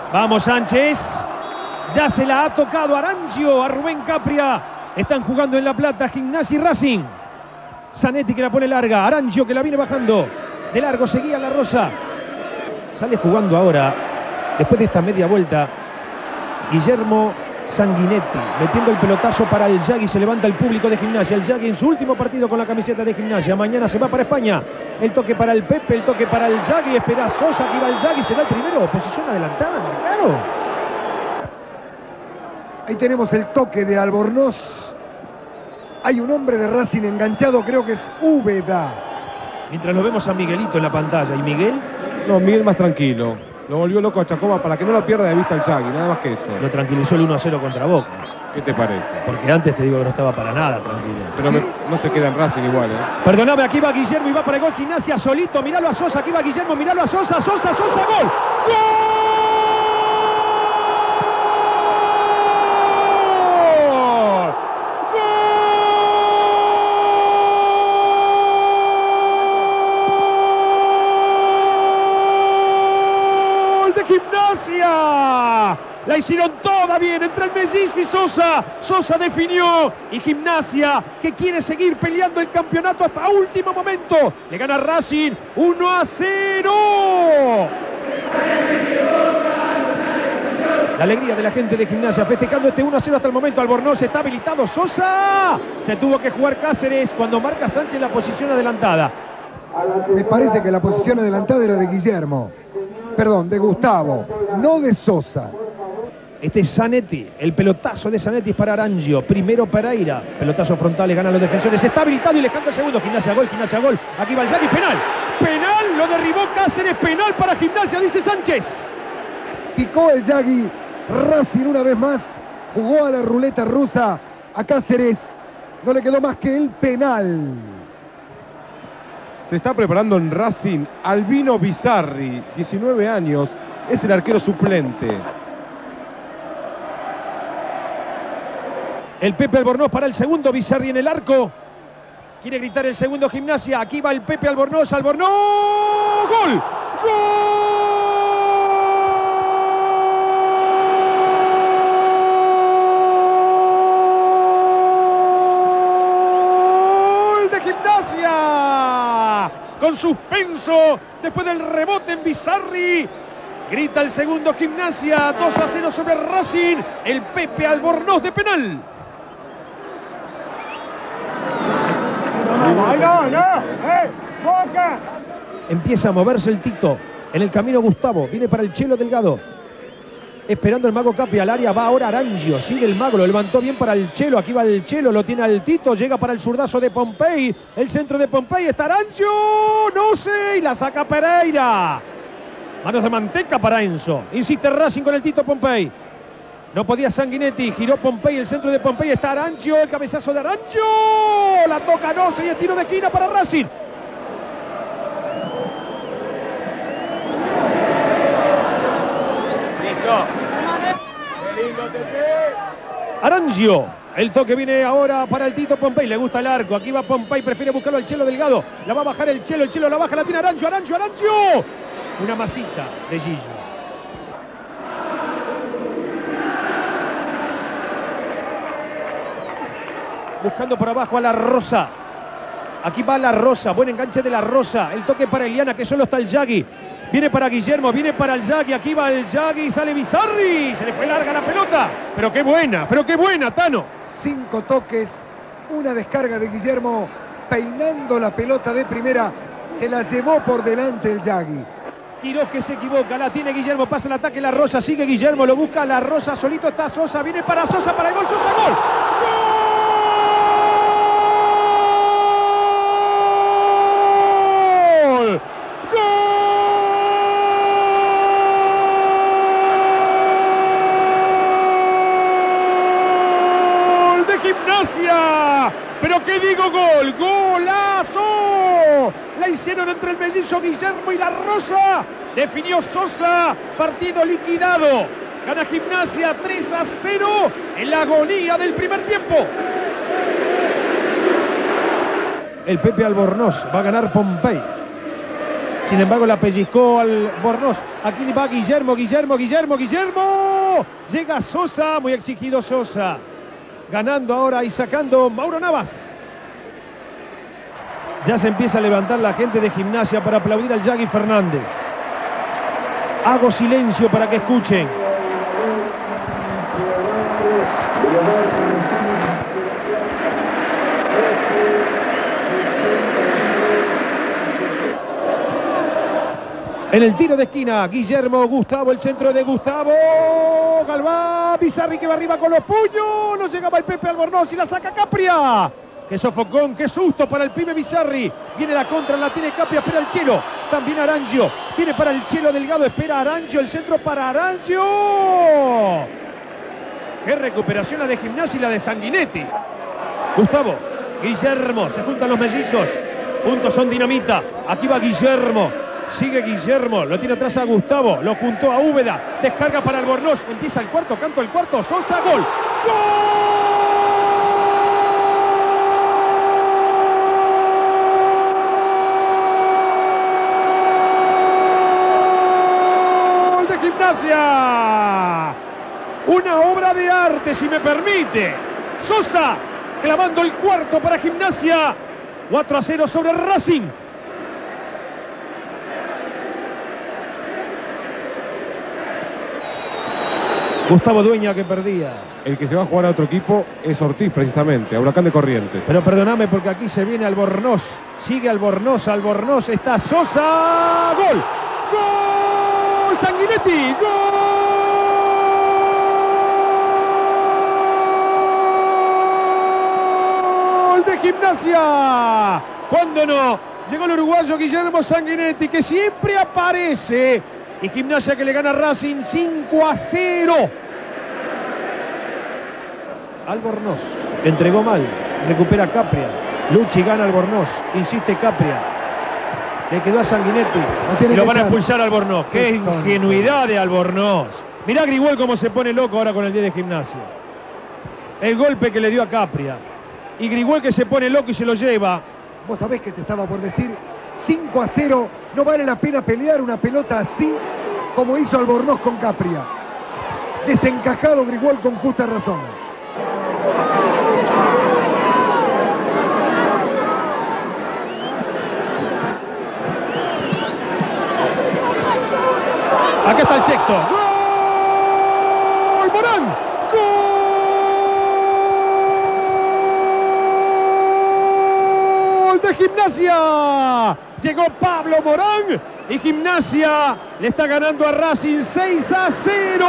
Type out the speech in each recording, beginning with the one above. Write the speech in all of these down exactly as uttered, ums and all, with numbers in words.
Vamos Sánchez. Ya se la ha tocado Arancio a Rubén Capria. Están jugando en La Plata Gimnasia y Racing. Zanetti que la pone larga. Arancio que la viene bajando. De largo seguía La Rosa. Sale jugando ahora, después de esta media vuelta, Guillermo Sanguinetti, metiendo el pelotazo para el Yagui. Se levanta el público de Gimnasia. El Yagui en su último partido con la camiseta de Gimnasia. Mañana se va para España. El toque para el Pepe, el toque para el Yagui. Espera Sosa, que va el Yagui. Será el primero. Posición adelantada, claro. Ahí tenemos el toque de Albornoz. Hay un hombre de Racing enganchado, creo que es Úbeda. Mientras lo vemos a Miguelito en la pantalla. ¿Y Miguel? No, Miguel más tranquilo. Lo volvió loco a Chacoma para que no lo pierda de vista el Yagui, nada más que eso. Lo tranquilizó el uno a cero contra Boca. ¿Qué te parece? Porque antes te digo que no estaba para nada tranquilo. Pero me, no se queda en Racing igual, ¿eh? Perdóname, aquí va Guillermo y va para el gol. Gimnasia solito. Míralo a Sosa. Aquí va Guillermo. Míralo a Sosa. Sosa, Sosa. ¡Gol! ¡Gol! Gimnasia, la hicieron toda bien entre el Mellizo y Sosa. Sosa definió y Gimnasia, que quiere seguir peleando el campeonato hasta último momento, le gana Racing uno a cero. La alegría de la gente de Gimnasia festejando este uno a cero hasta el momento. Albornoz está habilitado. Sosa, se tuvo que jugar Cáceres cuando marca Sánchez la posición adelantada. Me parece que la posición adelantada era de Guillermo. Perdón, de Gustavo, no de Sosa. Este es Zanetti, el pelotazo de Zanetti es para Arancio. Primero Pereira, pelotazo frontal, le ganan los defensores. Está habilitado y le canta el segundo. Gimnasia gol, Gimnasia gol. Aquí va el Yagui, penal. Penal, lo derribó Cáceres, penal para Gimnasia, dice Sánchez. Picó el Yagui, Racing una vez más jugó a la ruleta rusa a Cáceres. No le quedó más que el penal. Se está preparando en Racing Albino Bizarri, diecinueve años, es el arquero suplente. El Pepe Albornoz para el segundo, Bizarri en el arco. Quiere gritar el segundo Gimnasia, aquí va el Pepe Albornoz, Albornoz, ¡gol! ¡Gol de Gimnasia! Con suspenso, después del rebote en Bizarri, grita el segundo Gimnasia, dos a cero sobre Racing, el Pepe Albornoz de penal. No, no, no, eh, Boca. Empieza a moverse el Tito, en el camino Gustavo, viene para el Chelo Delgado. Esperando el Mago Capri al área, va ahora Arancio, sigue el Mago, lo levantó bien para el Chelo, aquí va el Chelo, lo tiene al Tito, llega para el zurdazo de Pompey, el centro de Pompey, está Arancio, no sé, y la saca Pereira. Manos de manteca para Enzo, insiste Racing con el Tito Pompey. No podía Sanguinetti, giró Pompey, el centro de Pompey, está Arancio, el cabezazo de Arancio, la toca no sé, y el tiro de esquina para Racing. Arancio, el toque viene ahora para el Tito Pompey, le gusta el arco, aquí va Pompey, prefiere buscarlo al Chelo Delgado, la va a bajar el Chelo, el Chelo la baja, la tiene Arancio, Arancio, Arancio, una masita de Gillo. Buscando por abajo a La Rosa, aquí va La Rosa, buen enganche de La Rosa, el toque para Eliana, que solo está el Yagui. Viene para Guillermo, viene para el Yagui, aquí va el Yagui, sale Bizarri, se le fue larga la pelota, pero qué buena, pero qué buena, Tano. Cinco toques, una descarga de Guillermo, peinando la pelota de primera, se la llevó por delante el Yagui. Quiroz que se equivoca, la tiene Guillermo, pasa el ataque, La Rosa, sigue Guillermo, lo busca La Rosa, solito está Sosa, viene para Sosa, para el gol, Sosa, gol. ¡Gol! Gimnasia, pero qué digo gol, golazo, la hicieron entre el Mellizo Guillermo y La Rosa, definió Sosa, partido liquidado, gana Gimnasia tres a cero en la agonía del primer tiempo. El Pepe Albornoz va a ganar Pompey, Sin embargo, la pellizcó al Bornoz. Aquí va Guillermo, Guillermo, Guillermo, Guillermo. Llega Sosa, muy exigido Sosa. Ganando ahora y sacando Mauro Navas. Ya se empieza a levantar la gente de Gimnasia para aplaudir al Yagui Fernández. Hago silencio para que escuchen. En el tiro de esquina, Guillermo, Gustavo, el centro de Gustavo. Galván, Bizarri que va arriba con los puños. No llegaba el Pepe Albornoz y la saca Capria. Qué sofocón, qué susto para el pibe Bizarri. Viene la contra, la tiene Capria, espera el Chelo. También Arancio. Viene para el Chelo Delgado, espera Arancio. El centro para Arancio. Qué recuperación la de Gimnasia y la de Sanguinetti. Gustavo, Guillermo, se juntan los mellizos. Juntos son dinamita. Aquí va Guillermo. Sigue Guillermo, lo tiene atrás a Gustavo, lo juntó a Úbeda, descarga para Albornoz, empieza el cuarto, canto el cuarto, Sosa, gol. ¡Gol de Gimnasia! Una obra de arte, si me permite. Sosa clavando el cuarto para Gimnasia. cuatro a cero sobre Racing. Gustavo Dueña que perdía. El que se va a jugar a otro equipo es Ortiz, precisamente, a Huracán de Corrientes. Pero perdóname porque aquí se viene Albornoz. Sigue Albornoz, Albornoz, está Sosa. ¡Gol! ¡Gol! ¡Sanguinetti! ¡Gol de Gimnasia! ¿Cuándo no? Llegó el uruguayo Guillermo Sanguinetti, que siempre aparece. Y Gimnasia que le gana a Racing cinco a cero. Albornoz entregó mal, recupera Capria. Luchi gana Albornoz, insiste Capria. Le quedó a Sanguinetti. No y lo van a expulsar a Albornoz. Qué ingenuidad de Albornoz. Mirá Grigol cómo se pone loco ahora con el diez de Gimnasia. El golpe que le dio a Capria. Y Grigol que se pone loco y se lo lleva. Vos sabés que te estaba por decir. cinco a cero, no vale la pena pelear una pelota así como hizo Albornoz con Capria. Desencajado Grigol con justa razón. Acá está el sexto. ¡Gol! ¡Morán! ¡Gol de Gimnasia! Llegó Pablo Morán y Gimnasia le está ganando a Racing seis a cero.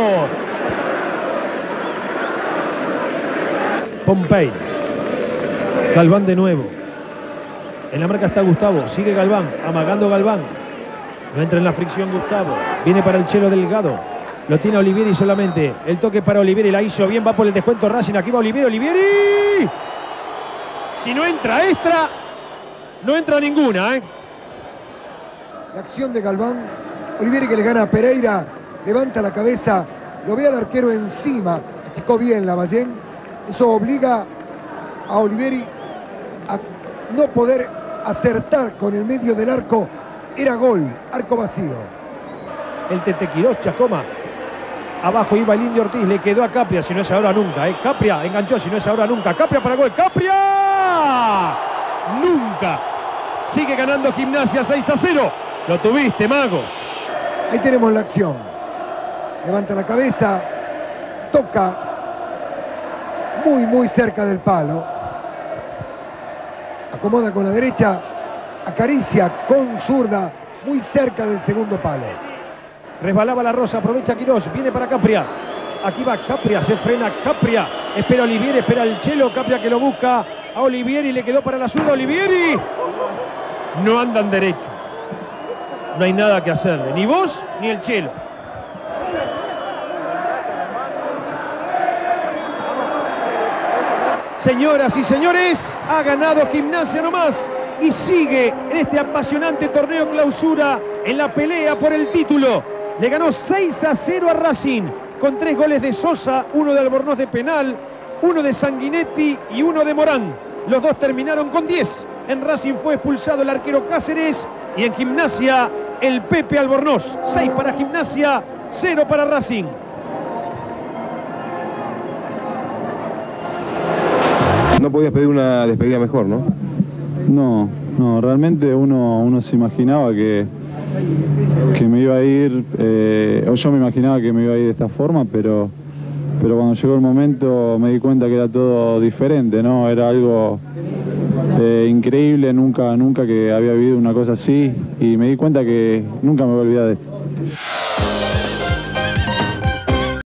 Pompey. Galván de nuevo. En la marca está Gustavo. Sigue Galván. Amagando Galván. No entra en la fricción Gustavo. Viene para el Chelo Delgado. Lo tiene Olivieri solamente. El toque para Olivieri. La hizo bien. Va por el descuento Racing. Aquí va Olivieri. Olivieri. Si no entra extra, no entra ninguna, ¿eh? La acción de Galván. Olivieri que le gana a Pereira. Levanta la cabeza. Lo ve al arquero encima. Achicó bien Lavallén. Eso obliga a Olivieri a no poder acertar con el medio del arco. Era gol. Arco vacío. El Tete Quirós, Chacoma. Abajo iba el Indio Ortiz. Le quedó a Capria. Si no es ahora nunca, ¿eh? Capria enganchó. Si no es ahora nunca. Capria para gol. ¡Capria! Nunca. Sigue ganando Gimnasia seis a cero. Lo tuviste, Mago. Ahí tenemos la acción. Levanta la cabeza. Toca. Muy, muy cerca del palo. Acomoda con la derecha. Acaricia con zurda. Muy cerca del segundo palo. Resbalaba la Rosa. Aprovecha Quirós. Viene para Capria. Aquí va Capria. Se frena Capria. Espera Olivieri. Espera el Chelo. Capria que lo busca a Olivieri. Le quedó para la zurda. Olivieri. No andan derecho. No hay nada que hacerle. Ni vos ni el Chelo. Señoras y señores, ha ganado Gimnasia nomás y sigue en este apasionante torneo clausura en la pelea por el título. Le ganó seis a cero a Racing con tres goles de Sosa, uno de Albornoz de penal, uno de Sanguinetti y uno de Morán. Los dos terminaron con diez. En Racing fue expulsado el arquero Cáceres Y en Gimnasia, el Pepe Albornoz. seis para Gimnasia, cero para Racing. No podías pedir una despedida mejor, ¿no? No, no, realmente uno, uno se imaginaba que, que me iba a ir, eh, o yo me imaginaba que me iba a ir de esta forma, pero, pero cuando llegó el momento me di cuenta que era todo diferente, ¿no? Era algo eh, increíble, nunca, nunca que había vivido una cosa así, y me di cuenta que nunca me voy a olvidar de esto.